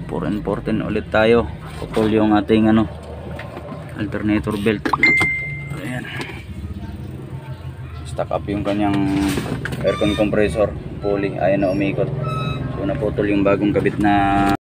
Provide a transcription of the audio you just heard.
4N14 ulit tayo. Putol yung ating ano, alternator belt. Ayan. Stuck up yung kanyang aircon compressor pulley, ayan na umikot. So naputol yung bagong kabit na